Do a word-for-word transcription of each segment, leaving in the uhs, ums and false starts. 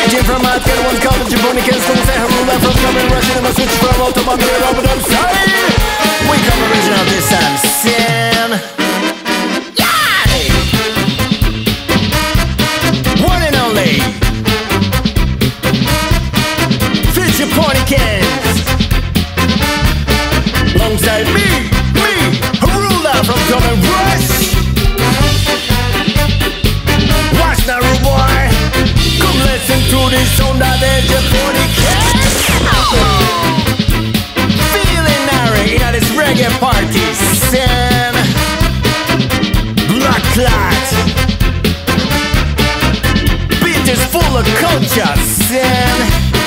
Jim from my kid, one's called the Japonicans. Don't say Harula from coming rushing in my switch from Autobahn. We're over them side. We come original this time, sin. Yay! One and only the Japonicans. Alongside me, me, Harula from coming rush. Watch now, rude boy. Come listen to this sound of the Japonicans. Feeling narrow in this reggae party scene. Black clot. Beat is full of culture scene.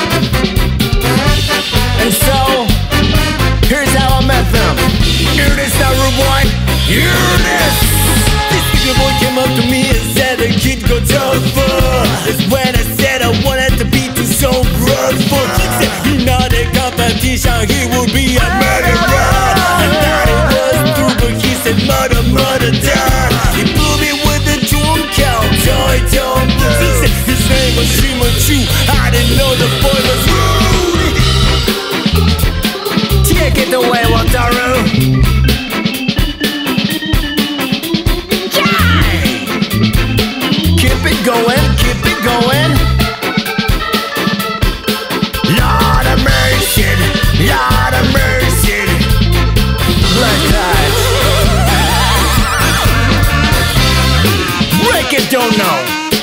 And so, here's how I met them. Hear this now, rude boy. Hear this. This bigger boy came up to me and said the kid go tougher. That's when I said I wanted to be too so rougher. He said he not a competition, he would be a murderer. I thought it was true, but he said murder, murder, done. He blew me with the drum count, toy, toy. He said his name was Shima Chu. I didn't know the boy was rude. Take it away, Wataru. Keep it going, keep it going. Lord of mercy, Lord of mercy. Black eyes. Break it, don't know.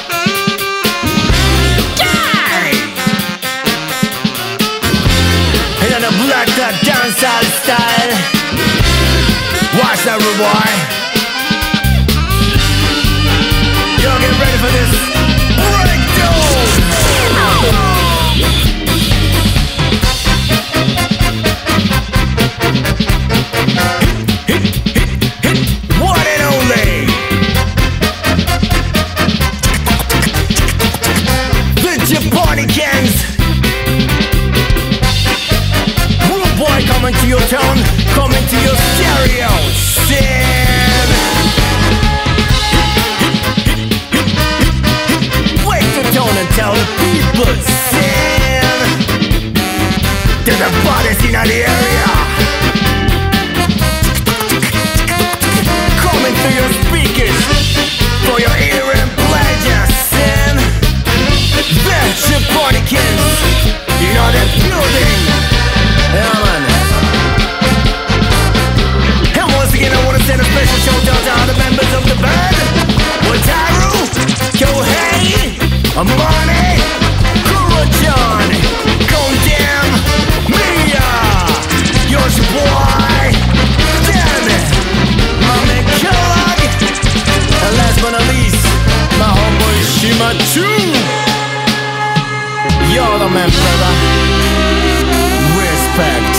And then a black dot dancehall style. Watch that, rude boy. Yo, get ready for this breakdown! Hit, hit, hit, hit, one and only the Japonicans. Rude boy coming to your town, coming to your stereo. Sin. And tell the people sin. There's a bodies in the area. Coming through your speakers for your ear and pleasure, sin. The Japonicans, you know the building. Yeah, man. And once again I want to send a special shout out to all the members of the band. Wataru, Kohei, Amani, Kuro-chan, Condemn, Mia, yours boy, Dan, my man Kellogg, and last but not least, my homeboy Shima Chu. You're the man, brother. Respect.